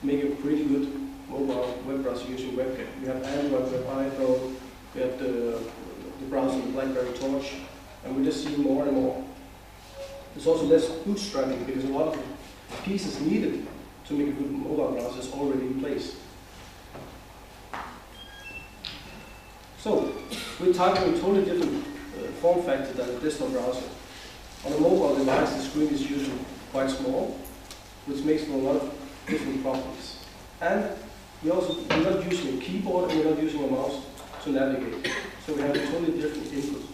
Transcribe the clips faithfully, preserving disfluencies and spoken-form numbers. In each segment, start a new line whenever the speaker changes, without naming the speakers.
make a pretty good mobile web browser using WebKit. We have Android, we have iPhone, we have the, the browser BlackBerry Torch, and we just see more and more. There's also less bootstrapping because a lot of the pieces needed to make a good mobile browser is already in place. So, we're targeting a totally different uh, form factor than a desktop browser. On a mobile device, the screen is usually quite small, which makes for a lot of different properties. And we also, we're not using a keyboard and we're not using a mouse to navigate. So we have a totally different input.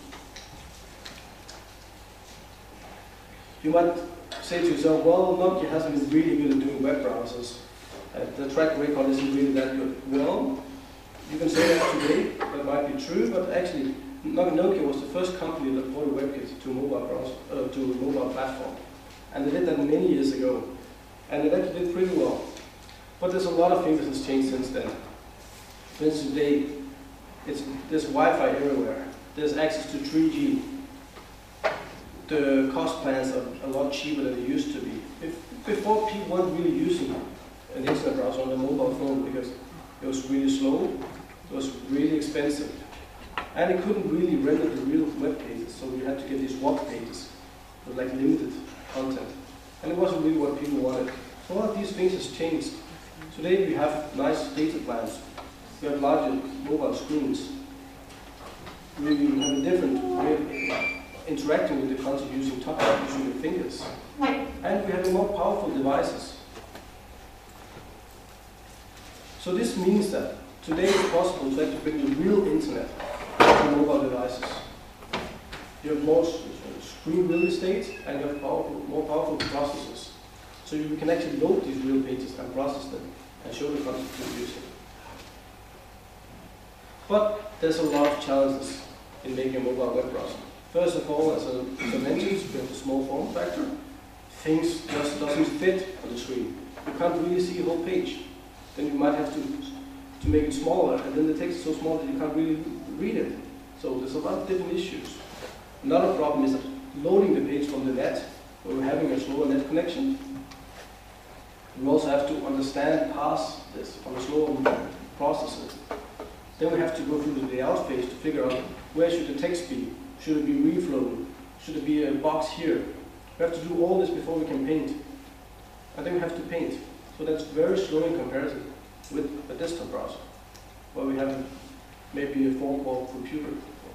You might say to yourself, well, Nokia hasn't been really good at doing web browsers. Uh, the track record isn't really that good. Well, you can say that today, that might be true, but actually Nokia was the first company that brought a WebKit to a mobile browser, uh, to a mobile platform. And they did that many years ago. And they actually did pretty well. But there's a lot of things that has changed since then. For instance, today, it's, there's Wi-Fi everywhere. There's access to three G. The cost plans are a lot cheaper than they used to be. If, before, people weren't really using an internet browser on a mobile phone because it was really slow, it was really expensive, and it couldn't really render the real web pages, so we had to get these W A P pages with like limited content. And it wasn't really what people wanted. So a lot of these things has changed. Today we have nice data plans, we have larger mobile screens, we have a different way of interacting with the content using touch, using your fingers. And we have more powerful devices. So this means that today it's possible to actually bring the real internet to mobile devices. You have more screen real estate and you have powerful, more powerful processors. So you can actually load these real pages and process them and show the content to the user. But there's a lot of challenges in making a mobile web browser. First of all, as I mentioned, we have a small form factor. Things just doesn't fit on the screen. You can't really see a whole page. Then you might have to, to make it smaller, and then the text is so small that you can't really read it. So there's a lot of different issues. Another problem is that loading the page from the net, where we're having a slower net connection. We also have to understand, parse this on a slower processor. Then we have to go through the layout phase to figure out where should the text be. Should it be reflown? Should it be a box here? We have to do all this before we can paint. And then we have to paint. So that's very slow in comparison with a desktop browser, where we have maybe a four-core computer.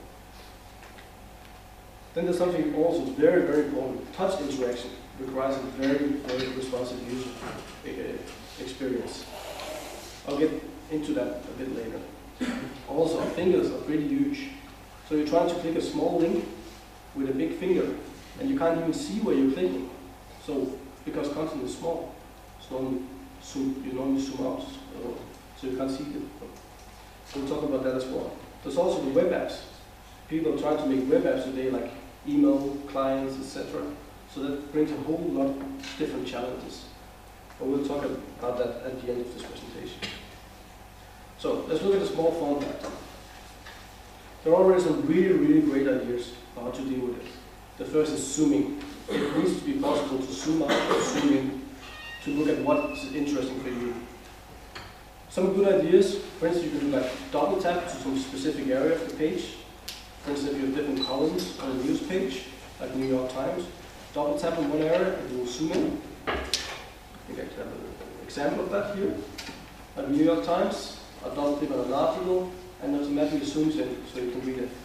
Then there's something also very, very important. Touch interaction requires a very, very responsive user experience. I'll get into that a bit later. Also, our fingers are pretty huge. So you're trying to click a small link with a big finger, and you can't even see where you're clicking. So, because content is small, so normally zoom, you normally zoom out, so, so you can't see it. So we'll talk about that as well. There's also the web apps. People are trying to make web apps today, like email, clients, et cetera. So that brings a whole lot of different challenges. But we'll talk about that at the end of this presentation. So let's look at the small form factor. There are already some really, really great ideas on how to deal with it. The first is zooming. It needs to be possible to zoom out or zoom in to look at what is interesting for you. Some good ideas, for instance, you can do like double tap to some specific area of the page. For instance, if you have different columns on a news page, like New York Times, double tap in one area and it will zoom in. I think I can have an example of that here. Like New York Times, I double click on an article and automatically zooms in so you can read it.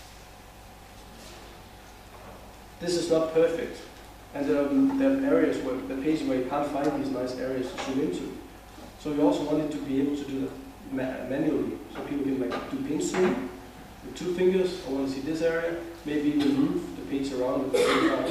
This is not perfect, and there are, there are areas where the page where you can't find these nice areas to zoom into. So we also wanted to be able to do that ma manually, so people can like do pin zoom with two fingers. I want to see this area. Maybe even move the page around at the same time.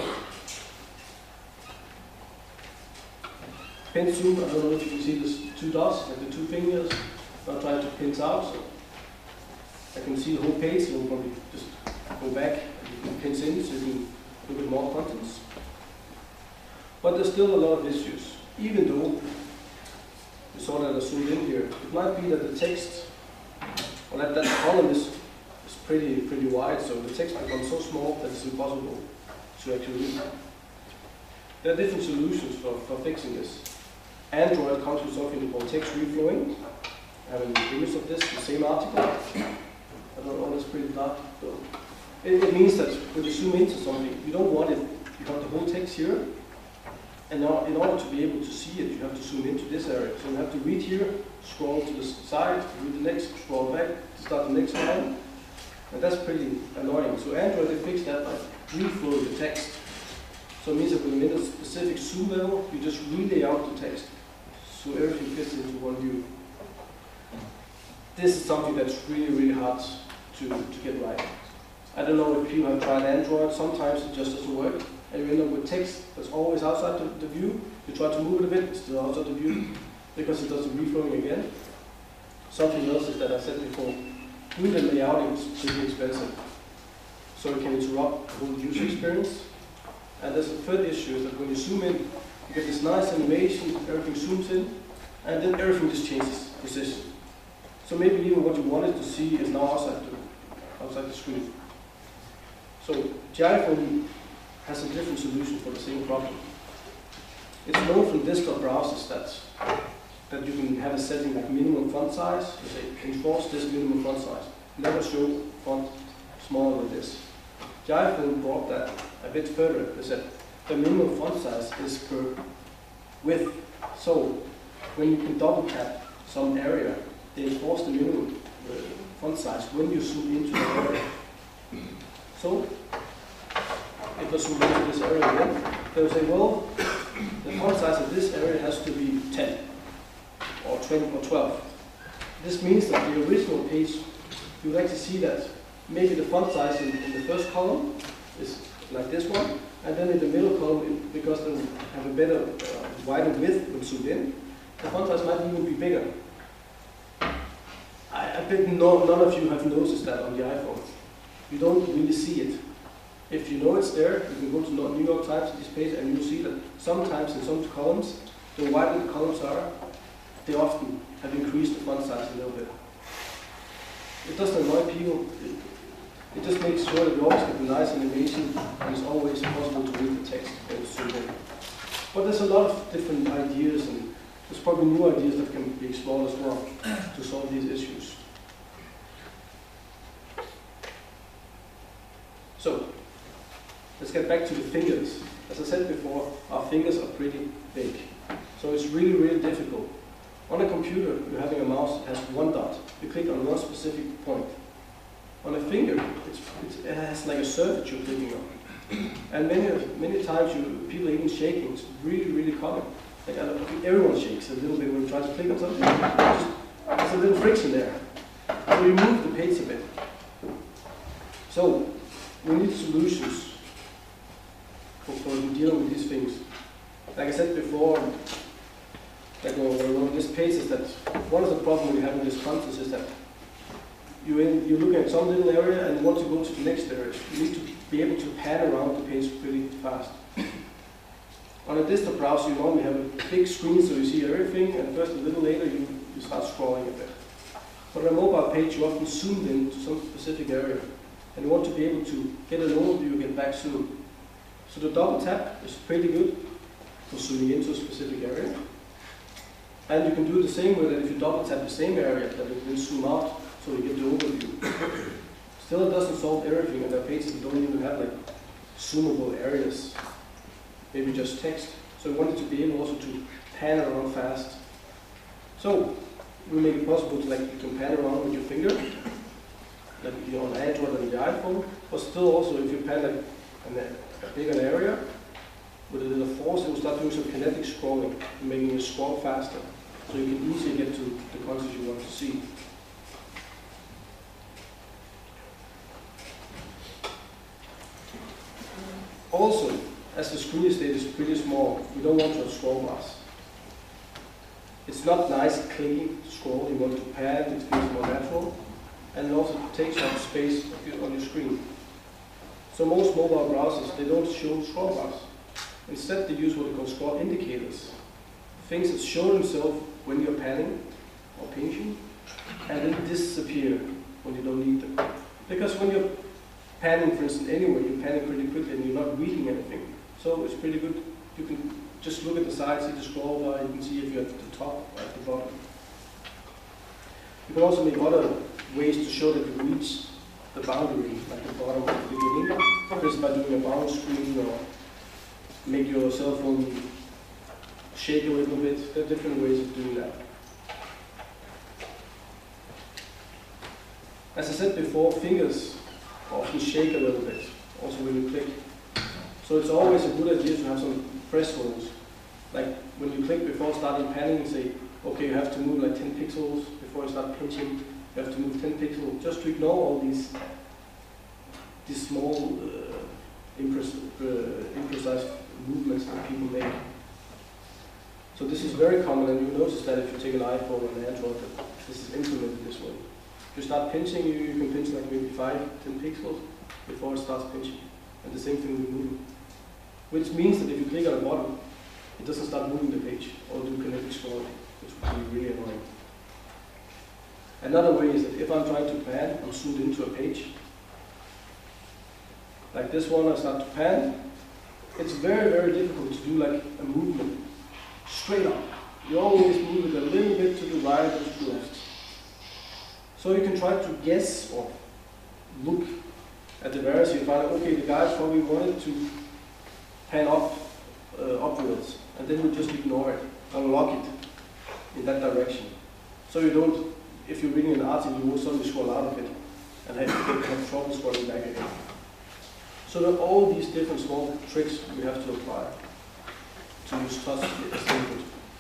Pin zoom. I don't know if you can see these two dots, like the two fingers. I'm trying to pin out, so I can see the whole page. So we'll probably just go back and you can pins in, so you can look at more contents. But there's still a lot of issues, even though we saw that I zoomed in here. It might be that the text, or that that column is, is pretty pretty wide, so the text becomes so small that it's impossible to actually read. There are different solutions for, for fixing this. Android comes with something called text reflowing. I have an image of this, the same article. I don't know, that's pretty dark. So it, it means that when you zoom into something, you don't want it, you have the whole text here, and now in order to be able to see it, you have to zoom into this area. So you have to read here, scroll to the side, read the next, scroll back, start the next line, and that's pretty annoying. So Android, they fixed that by reflow the text. So it means that when you hit a specific zoom level, you just relay out the text, so everything fits into one view. This is something that's really, really hard to, to get right. I don't know if people have tried Android, sometimes it just doesn't work. And you end up with text that's always outside the, the view. You try to move it a bit, it's still outside the view, because it does the reflowing again. Something else is that I said before, doing the layouting is pretty expensive. So it can interrupt the whole user experience. And there's a third issue, is that when you zoom in, you get this nice animation, everything zooms in, and then everything just changes position. So maybe even what you wanted to see is now outside the, outside the screen. So the iPhone has a different solution for the same problem. It's known from desktop browsers that, that you can have a setting like minimum font size. You say, enforce this minimum font size. Never show font smaller than this. The iPhone brought that a bit further. They said the minimum font size is per width. So when you can double tap some area, they enforce the minimum uh, font size when you zoom into the area. So if I zoom into this area again, they'll say, well, the font size of this area has to be ten or twenty or twelve. This means that the original page, you will actually see that maybe the font size in, in the first column is like this one, and then in the middle column, it, because they have a better uh, wider width when zoomed in, the font size might even be bigger. I, I bet no, none of you have noticed that on the iPhone. You don't really see it. If you know it's there, you can go to New York Times at this page and you'll see that sometimes in some columns, the wider the columns are, they often have increased the font size a little bit. It doesn't annoy people. It, it just makes sure that you always get a nice animation and it's always possible to read the text when it's zoomed in. But there's a lot of different ideas, and there's probably new ideas that can be explored as well to solve these issues. So, let's get back to the fingers. As I said before, our fingers are pretty big. So it's really, really difficult. On a computer, you're having a mouse that has one dot. You click on one specific point. On a finger, it's, it's, it has like a surface you're clicking on. And many, many times you, people are even shaking. It's really, really common. Like, I think everyone shakes a little bit when you try to click on something. Just, there's a little friction there. So you move the page a bit. So we need solutions for, for dealing with these things. Like I said before, like on this page is that one of the problems we have in this conference is that you in, you're looking at some little area and you want to go to the next area. You need to be able to pan around the page pretty fast. On a desktop browser, you normally have a big screen so you see everything, and first a little later you, you start scrolling a bit. But on a mobile page, you often zoom in to some specific area, and you want to be able to get an overview and get back soon. So the double tap is pretty good for zooming into a specific area. And you can do the same way that if you double tap the same area, that it will zoom out so you get the overview. Still, it doesn't solve everything, and there are pages that don't even have like zoomable areas. Maybe just text. So we wanted to be able also to pan around fast. So we make it possible to like you can pan around with your finger, like you're on Android and the iPhone, but still also if you pan like an, a bigger area with a little force, it will start doing some kinetic scrolling, making it scroll faster, so you can easily get to the content you want to see. Also, as the screen state is pretty small, we don't want to have scroll bars. It's not nice, clean scroll. You want to pan, it feels more natural, and it also takes up space on your screen. So most mobile browsers, they don't show scroll bars. Instead, they use what they call scroll indicators. Things that show themselves when you're panning or pinching, and then disappear when you don't need them. Because when you're panning, for instance, anywhere, you're panning pretty quickly and you're not reading anything. So it's pretty good. You can just look at the side, see the scroll bar, you can see if you're at the top or at the bottom. You can also make other ways to show that you reach the boundary, like the bottom of the beginning, just by doing a bound screen or make your cell phone shake a little bit. There are different ways of doing that. As I said before, fingers often shake a little bit, also when you click. So it's always a good idea to have some thresholds. Like when you click before starting panning, you say, okay, you have to move like ten pixels before you start pinching. You have to move ten pixels, just to ignore all these, these small, uh, imprecise, uh, imprecise movements that people make. So this is very common, and you notice that if you take an iPhone or an Android, that this is implemented this way. If you start pinching, you, you can pinch like maybe five, ten pixels before it starts pinching. And the same thing with moving. Which means that if you click on a button, it doesn't start moving the page or do kinetic scrolling, which would be really annoying. Another way is that if I'm trying to pan, I'm zoomed into a page. Like this one, I start to pan. It's very, very difficult to do like a movement straight up. You always move it a little bit to the right or to the left. So you can try to guess or look at the various, you find out, okay, the guys probably wanted to pan up uh, upwards, and then you just ignore it, unlock it in that direction. So you don't, if you're reading an article, you will suddenly scroll out of it and have, have trouble scrolling back again. So there are all these different small tricks we have to apply to use touch as input.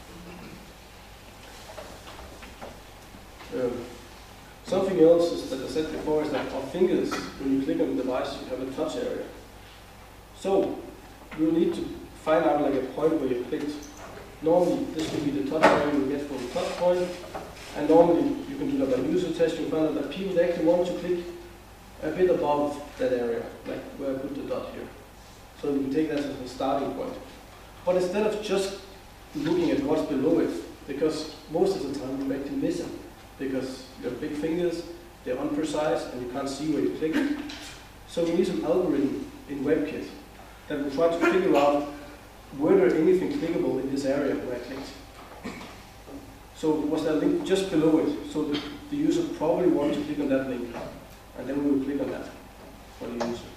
Um, something else is that I said before is that our fingers, when you click on the device, you have a touch area. So you need to find out like a point where you clicked. Normally this will be the touch area you get from the touch point, and normally you can do that by user test. You find out that people actually want to click a bit above that area, like where I put the dot here. So you can take that as a starting point. But instead of just looking at what's below it, because most of the time you actually miss it, because you have big fingers, they're unprecise, and you can't see where you click. So we need some algorithm in WebKit that will try to figure out were there anything clickable in this area where I clicked. So was there a link just below it? So the, the user probably wants to click on that link, and then we will click on that for the user.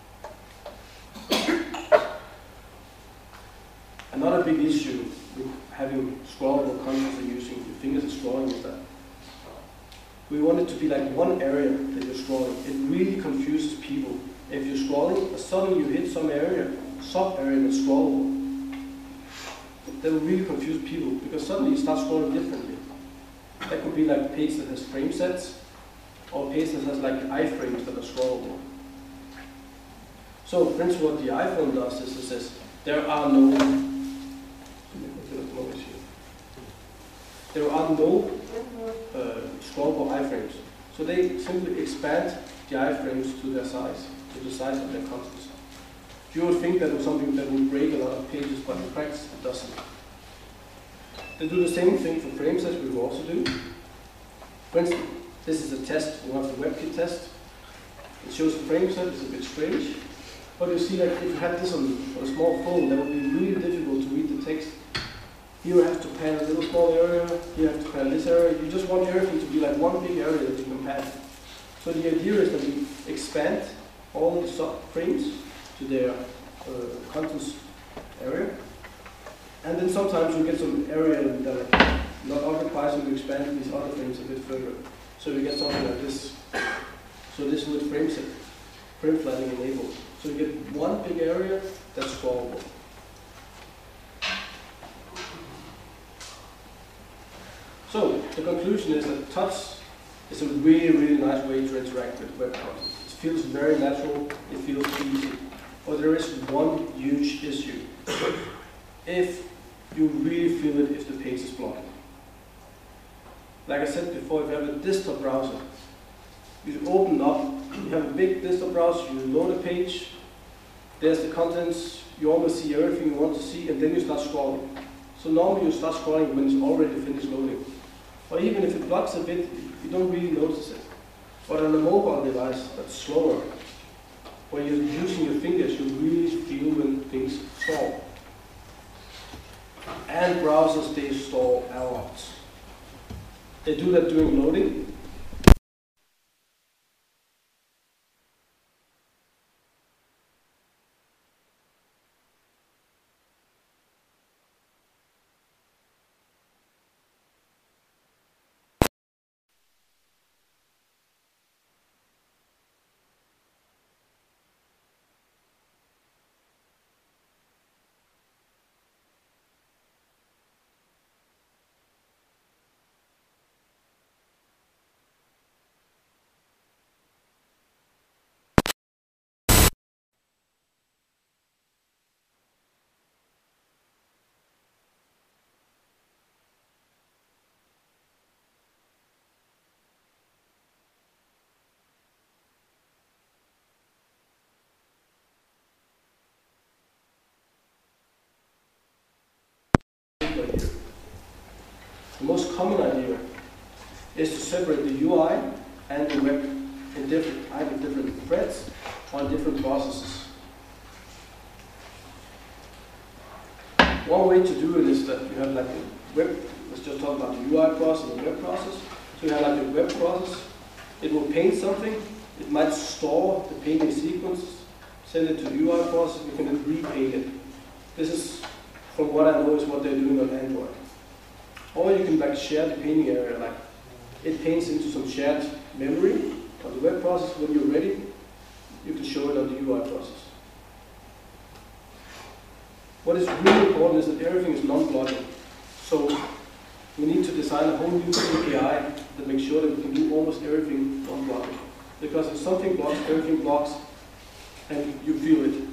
Another big issue with having scrollable content and using your fingers and scrolling is that we want it to be like one area that you're scrolling. It really confuses people. If you're scrolling, and suddenly you hit some area, sub area that's scrollable, that will really confuse people because suddenly you start scrolling differently. That could be like a page that has frame sets, or a page that has like iframes that are scrollable. So, for instance, what the iPhone does is it says there are no there are no uh, scrollable iframes. So they simply expand the iframes to their size, to the size of their contents. You would think that was something that would break a lot of pages, but in practice it doesn't. They do the same thing for frame sets, we will also do. For instance, this is a test, one of the WebKit test. It shows the frame set, it's a bit strange. But you see that if you had this on, on a small phone, that would be really difficult to read the text. Here you have to pan a little small area, here you have to pan this area. You just want everything to be like one big area that you can pan. So the idea is that we expand all the sub-frames to their uh, contents area. And then sometimes you get some area that like not occupied, so you expand these other frames a bit further. So you get something like this. So this is with frame set, frame flattening enabled. So you get one big area that's scrollable. So the conclusion is that touch is a really, really nice way to interact with web content. It feels very natural, it feels easy. But there is one huge issue. If you really feel it if the page is blocked. Like I said before, if you have a desktop browser, you open up, you have a big desktop browser, you load a page, there's the contents, you almost see everything you want to see, and then you start scrolling. So normally you start scrolling when it's already finished loading. Or even if it blocks a bit, you don't really notice it. But on a mobile device that's slower, where you're using your fingers, you really feel when things stall. and browsers, they store a lot. They do that during loading. The most common idea is to separate the U I and the web in different, either different threads or different processes. One way to do it is that you have like a web, let's just talk about the U I process and the web process. So you have like a web process, it will paint something, it might store the painting sequence, send it to the U I process, you can then repaint it. This is, from what I know, is what they're doing on Android. Or you can like share the painting area, like it paints into some shared memory on the web process. When you're ready, you can show it on the U I process. What is really important is that everything is non-blocking. So we need to design a whole new A P I that makes sure that we can do almost everything non-blocking. Because if something blocks, everything blocks, and you feel it.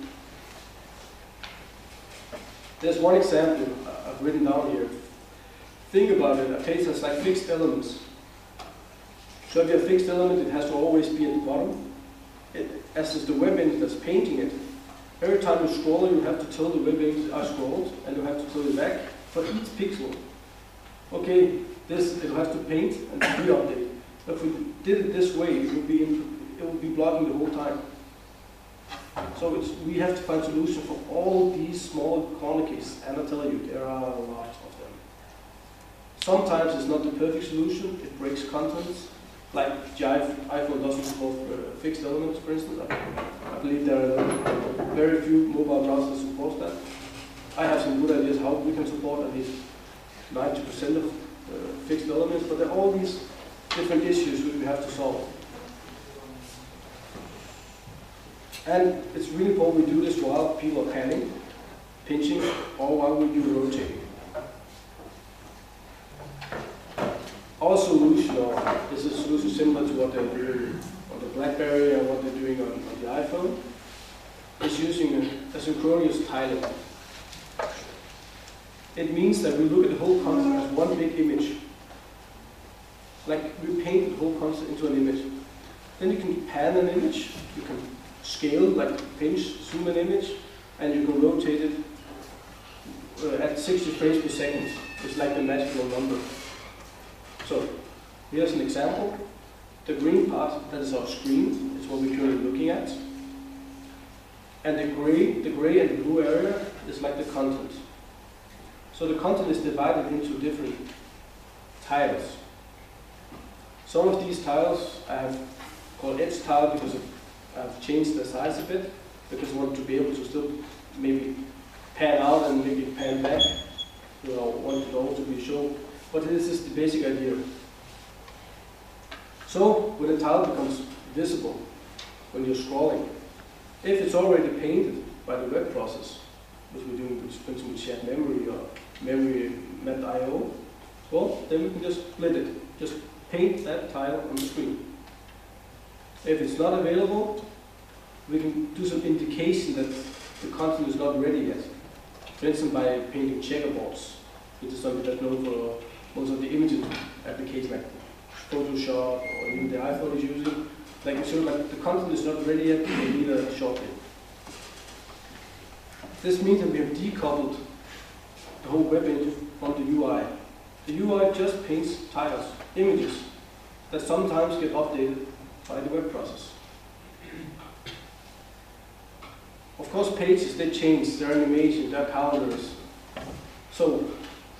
There's one example I've written down here. Think about it, a page has like fixed elements. So if you have a fixed element, it has to always be at the bottom. It, as is the web engine that's painting it. Every time you scroll, you have to tell the web engine I scrolled, and you have to tell it back for each pixel. Okay, this it has to paint and re-update. If we did it this way, it would be in, it would be blocking the whole time. So it's, we have to find solutions for all these small corner cases, and I tell you, there are a lot of them. Sometimes it's not the perfect solution, it breaks contents, like the iPhone doesn't support uh, fixed elements, for instance. I, I believe there are very few mobile browsers that support that. I have some good ideas how we can support at least ninety percent of uh, fixed elements, but there are all these different issues which we have to solve. And it's really important we do this while people are panning, pinching, or while we do rotating. Our solution, or is a solution similar to what they're doing on the BlackBerry and what they're doing on, on the iPhone, is using a, a synchronous tiling. It means that we look at the whole concept as one big image. Like we paint the whole concept into an image. Then you can pan an image, you can scale, like pinch, zoom an image, and you can rotate it uh, at sixty frames per second. It's like the magical number. So here's an example. The green part, that is our screen, is what we're currently looking at. And the gray, the gray and the blue area is like the content. So the content is divided into different tiles. Some of these tiles I have called edge tile because of, I've changed the size a bit, because I want to be able to still maybe pan out and maybe pan back. You know, I want it all to be shown. But this is the basic idea. So when a tile becomes visible when you're scrolling, if it's already painted by the web process, which we're doing with shared memory or memory met I O, well, then we can just split it. Just paint that tile on the screen. If it's not available, we can do some indication that the content is not ready yet. For instance, by painting checkerboards, which is something that's known for most of the imaging applications like Photoshop or even the iPhone is using. Like, so like the content is not ready yet, we need a shortcut. This means that we have decoupled the whole web engine from the U I. The U I just paints tiles, images, that sometimes get updated by the web process. Of course, pages, they change, their animation, their counters. So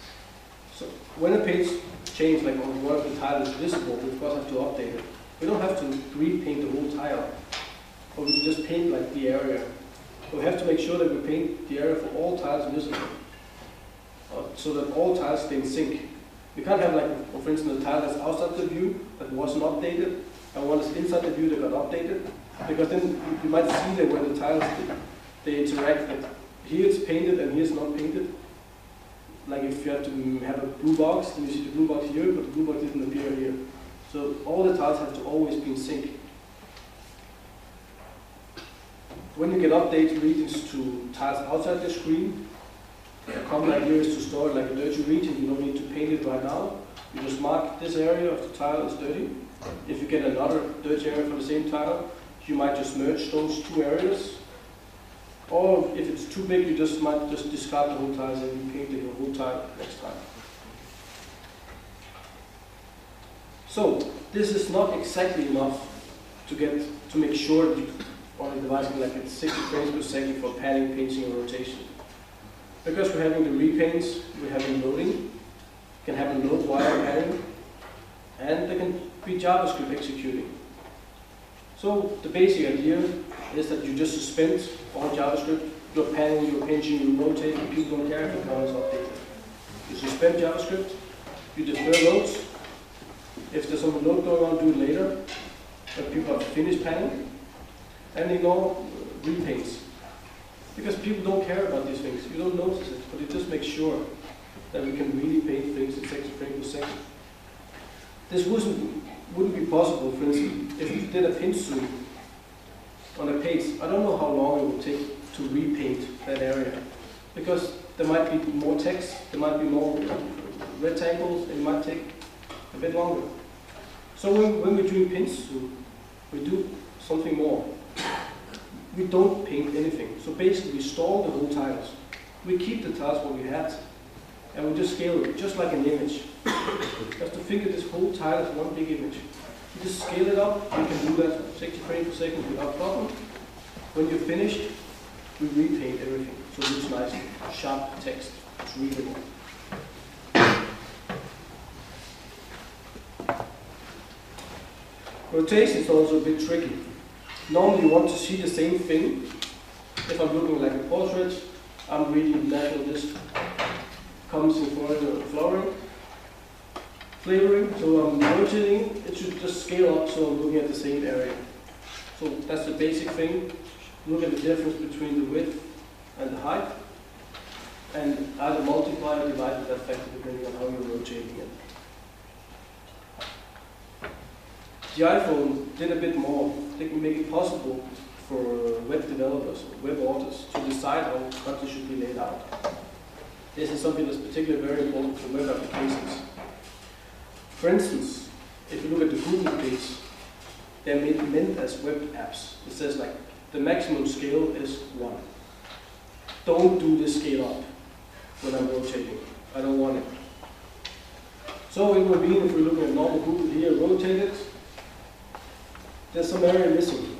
So when a page changes, like on one of the tiles is visible, we of course have to update it. We don't have to repaint the whole tile, or we can just paint like the area. But we have to make sure that we paint the area for all tiles visible, uh, so that all tiles stay in sync. We can't have, like, for instance, a tile that's outside the view that wasn't updated, and one that's inside the view that got updated, because then you, you might see that where the tiles they, they interact. Like here it's painted and here it's not painted. Like if you have to have a blue box, then you see the blue box here, but the blue box didn't appear here. So all the tiles have to always be in sync. When you get update regions to tiles outside the screen, a common idea is to store it like a dirty region. You don't need to paint it right now. You just mark this area of the tile as dirty. If you get another dirty area for the same tile, you might just merge those two areas. Or if it's too big, you just might just discard the whole tile and you paint the whole tile next time. So this is not exactly enough to get to make sure that you on the device like it's sixty frames per second for panning, pinching, and rotation. Because we're having the repaints, we're having loading, can have a load while panning, and there can be JavaScript executing. So the basic idea is that you just suspend all JavaScript. You're panning, you're pinching, you're rotating, people don't care if the code is updated. You suspend JavaScript, you defer loads. If there's some load going on, do it later, when people have finished panning, and ignore repaints. Because people don't care about these things. You don't notice it, but it just makes sure that we can really paint things at sixty frames per second. This wouldn't, wouldn't be possible, for instance, if we did a pinch zoom on a page. I don't know how long it would take to repaint that area. Because there might be more text, there might be more rectangles, and it might take a bit longer. So when, when we're doing pinch zoom, we do something more. We don't paint anything. So basically we store the whole tiles. We keep the tiles what we had, and we just scale it, just like an image. Just to figure this whole tile as one big image. You just scale it up, you can do that sixty frames per second without problem. When you're finished, we repaint everything. So it looks nice, sharp text. It's readable. Rotation is also a bit tricky. Normally you want to see the same thing. If I'm looking like a portrait, I'm reading national list, comes in Florida flooring, flavoring, so I'm rotating, it should just scale up so I'm looking at the same area. So that's the basic thing. Look at the difference between the width and the height, and either multiply or divide that factor depending on how you're rotating it. The iPhone did a bit more. They can make it possible for web developers, web authors, to decide how content should be laid out. This is something that's particularly very important for web applications. For instance, if you look at the Google page, they're made, meant as web apps. It says like, the maximum scale is one. Don't do this scale up when I'm rotating. I don't want it. So it would mean if we're looking at normal Google here, rotate it, there's some area missing.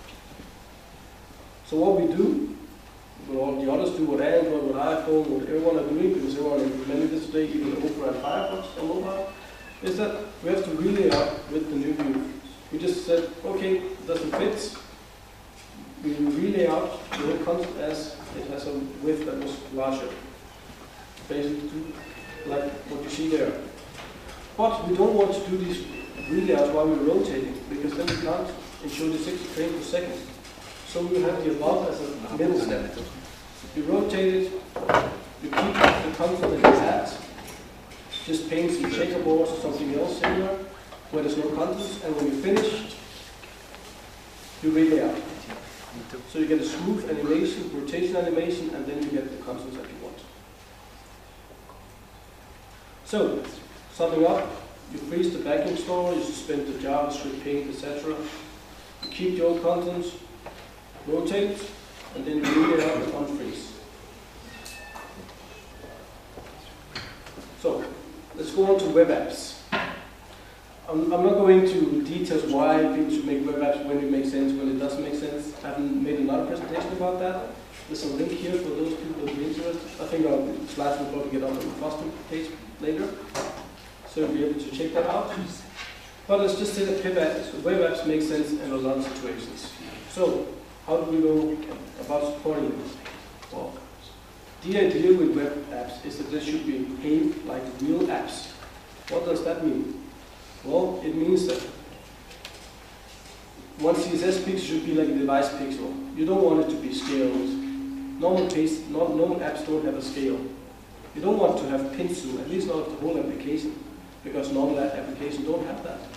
So what we do, what all the others do, what Android, what iPhone, what everyone are doing, because everyone implemented this today, even Opera and Firefox on mobile, is that we have to relay out with the new view. We just said, okay, it doesn't fit. We relay out the whole content as it has a width that was larger. Basically, like what you see there. But we don't want to do these relayouts while we're rotating, because then we can't ensure the sixty frames per second. So we have the above as a middle step. You rotate it, you keep the content that you had, just paint some checkerboards or something else similar, where there's no content, and when you finish, you relay out. So you get a smooth animation, rotation animation, and then you get the content that you want. So, summing up, you freeze the backing store, you suspend the JavaScript, paint, et cetera. You keep the old contents, rotate, and then you relay out and unfreeze. So, let's go on to web apps. I'm, I'm not going to details why people should make web apps, when it makes sense, when it doesn't make sense. I haven't made another presentation about that. There's a link here for those people that are interested. I think our slides will probably get on the custom page later, so you'll be able to check that out. But let's just say that web apps, web apps make sense in a lot of situations. So, how do we go about supporting them? Well, the idea with web apps is that they should behave like real apps. What does that mean? Well, it means that one C S S pixel should be like a device pixel. You don't want it to be scaled. Normal, paste, normal apps don't have a scale. You don't want to have pin zoom, at least not the whole application, because normal applications don't have that.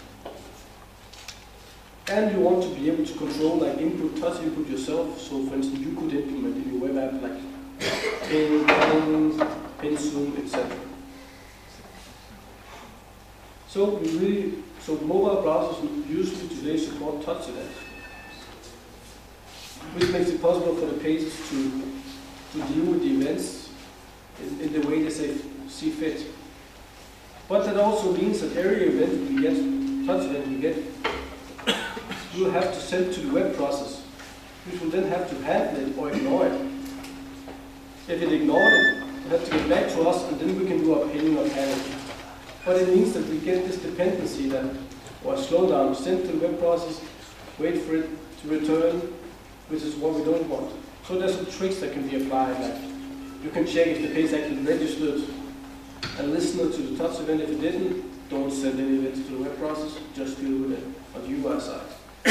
And you want to be able to control like input, touch input yourself. So for instance, you could implement in your web app like pin, pin, pin zoom, et cetera. So we really, so mobile browsers usually today support touch events, which makes it possible for the pages to, to deal with the events in, in the way they say, see fit. But that also means that every event we get, touch event we get, you will have to send to the web process, which will then have to handle it or ignore it. If it ignored it, it have to get back to us, and then we can do our pinning or panning. But it means that we get this dependency that, or slow down, send to the web process, wait for it to return, which is what we don't want. So there's some tricks that can be applied. Like you can check if the page actually registered a listener to the touch event. If it didn't, don't send any events to the web process, just deal with it on the U I side.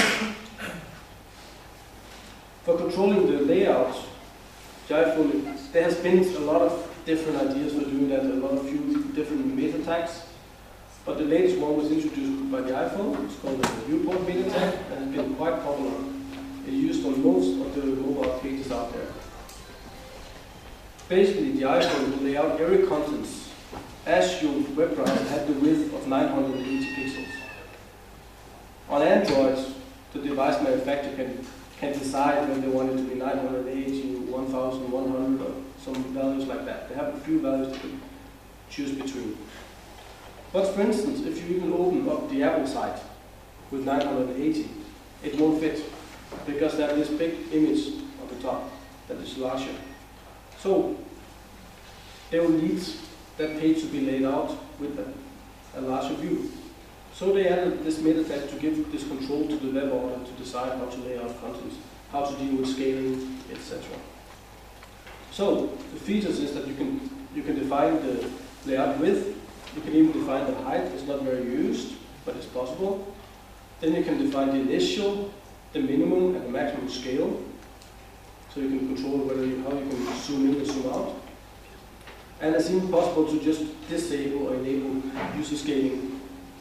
For controlling the layout, the iPhone, there has been a lot of different ideas for doing that, a lot of few different meta tags. But the latest one was introduced by the iPhone. It's called the viewport meta tag, and it's been quite popular. It's used on most of the mobile pages out there. Basically, the iPhone will lay out every content as your web browser had the width of nine hundred eighty pixels. On Android, the device manufacturer can, can decide when they want it to be nine hundred eighty, one thousand one hundred, or some values like that. They have a few values to choose between. But for instance, if you even open up the Apple site with nine hundred eighty, it won't fit, because they have this big image on the top that is larger. So they will need that page to be laid out with a, a larger view. So they added this meta tag to give this control to the web order to decide how to lay out content, how to deal with scaling, et cetera. So the features is that you can you can define the layout width. You can even define the height. It's not very used, but it's possible. Then you can define the initial, the minimum, and the maximum scale. So you can control whether you, how you can zoom in and zoom out. And it's even possible to just disable or enable user scaling.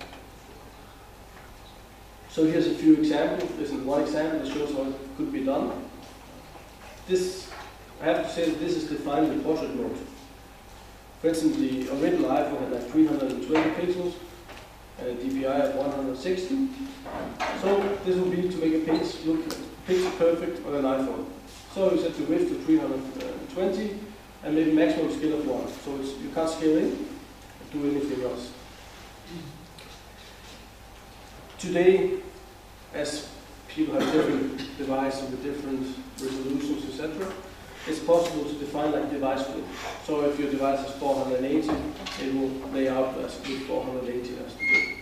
So here's a few examples. This is one example that shows how it could be done. This, I have to say that this is defined in portrait mode. For instance, the original iPhone had like three hundred twenty pixels and a D P I of one hundred sixty. So this would be to make a page look pixel perfect on an iPhone. So you set the width to three hundred twenty and maybe maximum scale of one. So it's, you can't scale in or do anything else. Today, as people have different devices with different resolutions, et cetera, it's possible to define like device width. So if your device is four hundred eighty, it will lay out as with four hundred eighty has to be.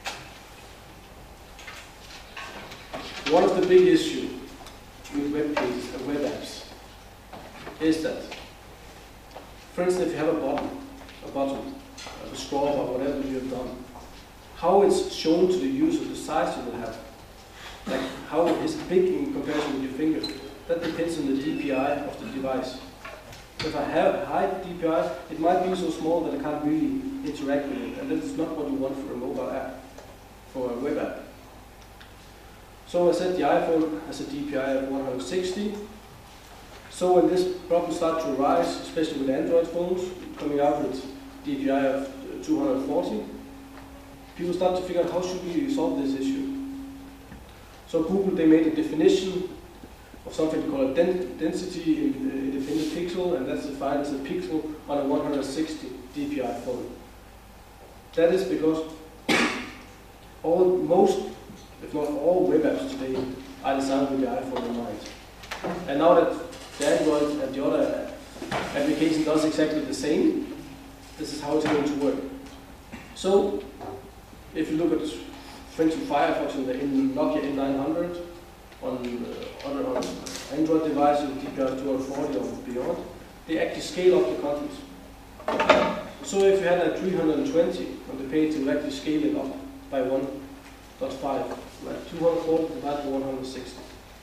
One of the big issues with web pages and web apps is that, for instance, if you have a button, a button, a scroll bar, whatever you have done, how it's shown to the user, the size you will have, like how it's big in comparison with your finger, that depends on the D P I of the device. If I have a high D P I, it might be so small that I can't really interact with it, and that's not what you want for a mobile app, for a web app. So I said the iPhone has a D P I of one hundred sixty. So when this problem starts to arise, especially with Android phones coming out with D P I of two hundred forty, people start to figure out how should we solve this issue. So Google, they made a definition of something called a den density in uh, independent pixel, and that's defined as a pixel on a one hundred sixty D P I phone. That is because all, most, if not all web apps today are designed with the iPhone in mind. And now that the Android and the other application does exactly the same. This is how it's going to work. So, if you look at, for instance, Firefox in the in Nokia N nine hundred, on uh, other on Android devices, D P I two forty or beyond, they actually scale up the content. So if you had a three hundred twenty on the page, you actually scale it up by one point five, like two hundred forty divided by one hundred sixty.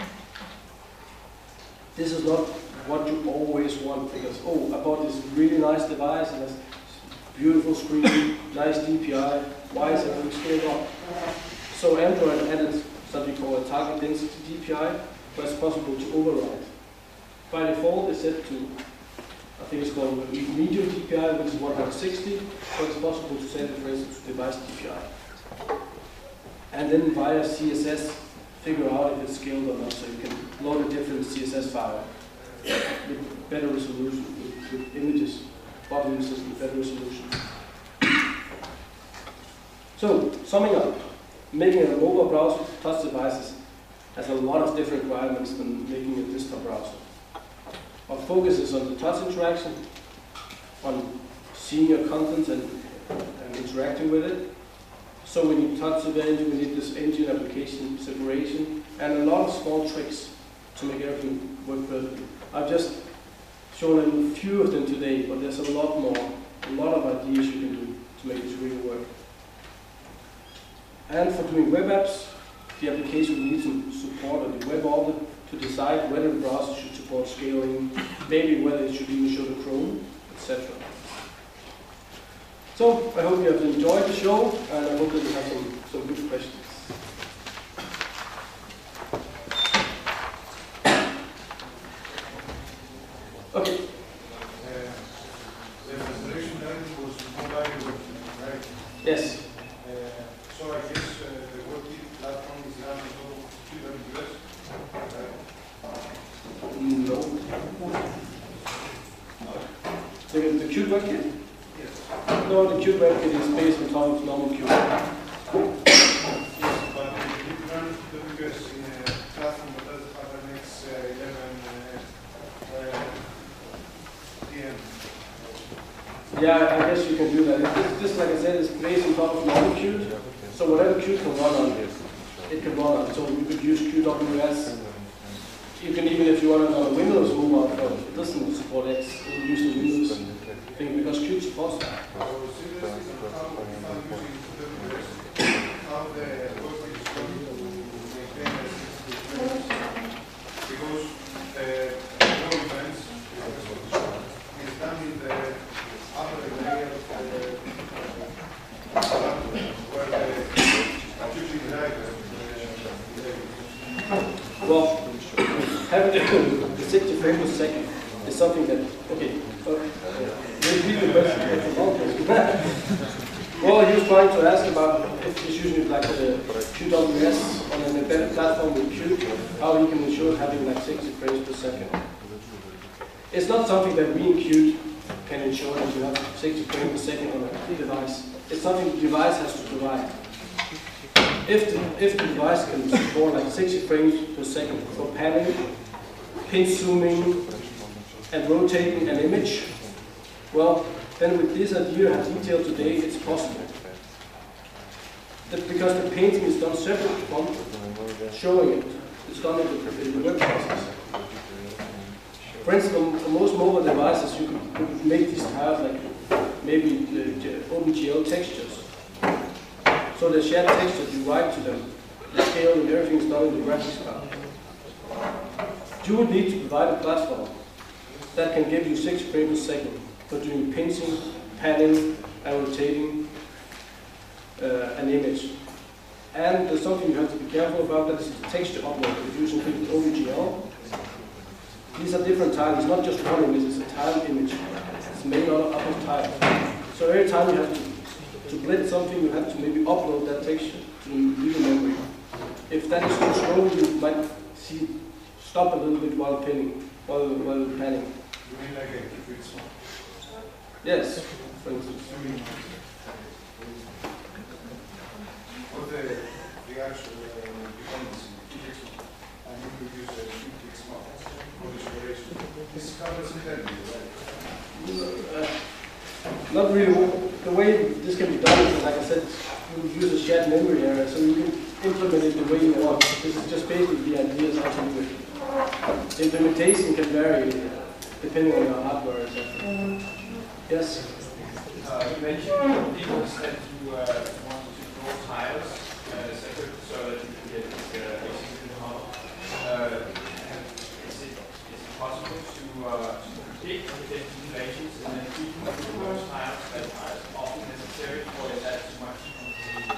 This is not what you always want, because, oh, I bought this really nice device and it's beautiful screen, nice D P I, why is everything scaled up? So Android added something called a target density D P I, where it's possible to override. By default, it's set to, I think it's called medium D P I, which is one hundred sixty, so it's possible to set it, for instance, to device D P I. And then via C S S, figure out if it's scaled or not, so you can load a different C S S file with better resolution, with, with images, bottom images with better resolution. So, summing up, making a mobile browser with touch devices has a lot of different requirements than making a desktop browser. Our focus is on the touch interaction, on seeing your content and, and interacting with it. So we need touch event, we need this engine application separation, and a lot of small tricks to make everything work perfectly. I've just shown a few of them today, but there's a lot more, a lot of ideas you can do to make this really work. And for doing web apps, the application needs some support of the web order to decide whether the browser should support scaling, maybe whether it should even show the Chrome, et cetera. So I hope you have enjoyed the show, and I hope that you have some, some good questions. Okay.
Uh, the presentation then was mobile, right?
Yes.
Uh, so I guess uh, the WebKit platform is now on top of Q W S, right?
No. The, the Qt WebKit?
Yes.
No, the Qt WebKit is based on top of normal Qt.
Yes, but you can run Q W S in a platform that doesn't have an X eleven uh, P M.
Yeah, I guess you can do that. This, this, like I said, is based on top of normal Qt. So whatever Qt can run on, it can run on. So you could use Q W S. You can even, if you want it on a Windows mobile phone, it doesn't support X. It will use the Windows thing because Qt supports that.
So seriously, how if I'm using Q W S, how the WebKit is going to maintain a sixty frames? Because uh, no events is done in the upper layer of the hardware, where the usually driver uh,
Well, having the sixty frames per second is something that, okay, uh, repeat the question, it's a long question. Well, he was trying to ask about if he's using like the Q W S on an embedded platform with Qt, how he can ensure having like sixty frames per second. It's not something that we in Qt can ensure that you have sixty frames per second on a device. It's something the device has to provide. If the, if the device can support like sixty frames per second for panning, pinch zooming, and rotating an image, well, then with this idea I detailed today, it's possible. That because the painting is done separately from showing it, it's done in the, in the web process. For instance, on most mobile devices, you could, you could make these have like maybe the, the OpenGL textures. So the shared text that you write to them, the scale and everything is done in the graphics card. You would need to provide a platform that can give you six frames per second for doing pinching, panning, and rotating uh, an image. And there's something you have to be careful about, that is the texture upload. If you're using OpenGL, these are different tiles. It's not just one image, it's a tiled image. It's made out of tiles. So every time you have to To blend something, you have to maybe upload that texture to user memory. If that is too slow, you might see stop a little bit while pinning, while while panning.
you mean like a keyframe song?
Yes, for instance.
What the, the actual uh, dependency? and you could use a few clicks more for installation. This covers intended, right?
Uh, Not really. The way this can be done is, like I said, you use a shared memory area, so you can implement it the way you want. This is just basically the ideas how to do it. The implementation can vary depending on your hardware, et cetera. Yes?
Uh, you mentioned people that you uh, want to draw tiles uh, separate so that you can get this uh, asynchronous model. Uh, is, it, is it possible to, uh, to predict the relations and then keep those tiles that are often necessary, or is that too much complicated?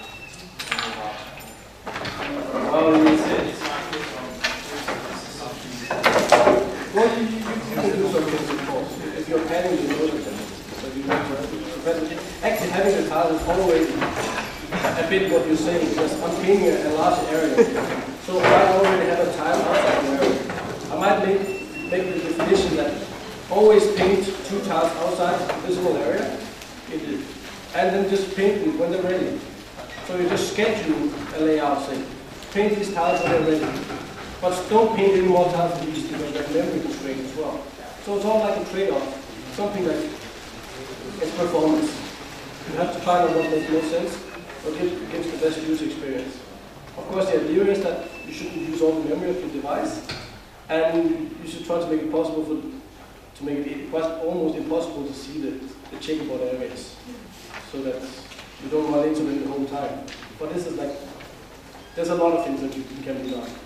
Um,
It's, uh, it's not based on assumptions.
well, you, you, you can do some things, of course. If you're planning to know them, so you know, actually having the tile is always a bit what you're saying, because I'm painting a, a large area. So if I already have a tile outside the area, I might make, make the definition that always paint two tiles outside the visible area, and then just paint them when they're ready. So you just schedule a layout, say, paint these tiles when they're ready. But don't paint any more tiles than these because they're memory constrained as well. So it's all like a trade-off, something that is performance. You have to find out what makes most sense, what gives, gives the best user experience. Of course, the idea is that you shouldn't use all the memory of your device, and you should try to make it possible for, to make it almost impossible to see the, the checkerboard areas, so that you don't run into them the whole time. But this is like, there's a lot of things that you, can be done.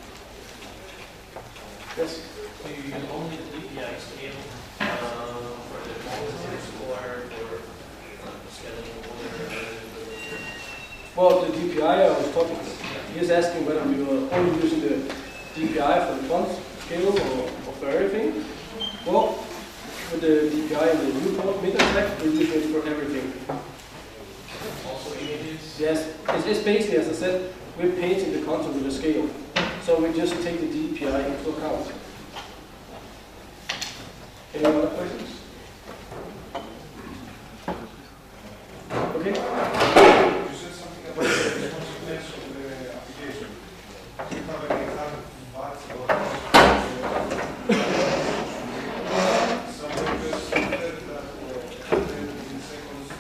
Yes?
Do you use only the D P I scale uh, for the voltages or for uh, scaling older?
Well, the D P I I was talking, he is asking whether we were only using the D P I for the font scale or, or for everything. Well, with the D P I and the new port MetaTrack, we're using it for everything.
Also images?
Yes, it's, it's basically, as I said, we're painting the content with a scale. So we just take the D P I into account. Any other questions? Okay.
You said something about the responsiveness of the application. Do you have any other parts or some papers said that uh, in seconds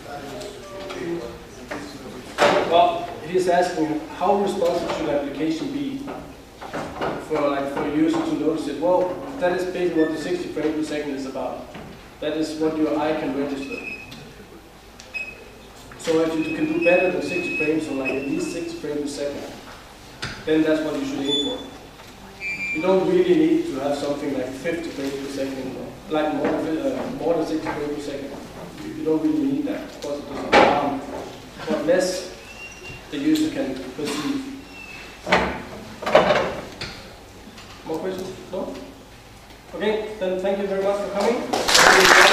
time
Well, he's asking how responsive should the application be for like for a user to notice it. Well, that is basically what the sixty frames per second is about. That is what your eye can register. So if you can do better than sixty frames, or like at least sixty frames per second, then that's what you should aim for. You don't really need to have something like fifty frames per second, or like more, uh, more than sixty frames per second. You, you don't really need that. Of course, it doesn't harm, but less the user can perceive. More questions? No? Okay, then thank you very much for coming.